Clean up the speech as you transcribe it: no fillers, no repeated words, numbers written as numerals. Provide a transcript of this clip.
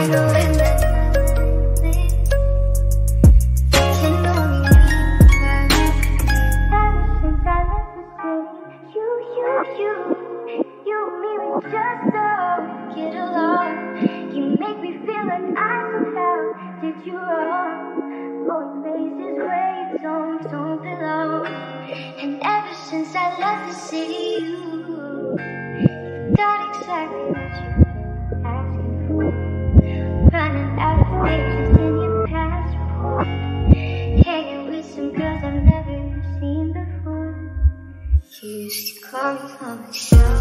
knowing that nothing can only mean that ever since I left the city, you and me, we just don't get along. You make me feel like I somehow did you wrong. Going places where you don't belong. And ever since I left the city, you've done exactly what you were asking for. Running out of pages in your past report. Hanging with some girls I've never seen before. You used to call me on the show.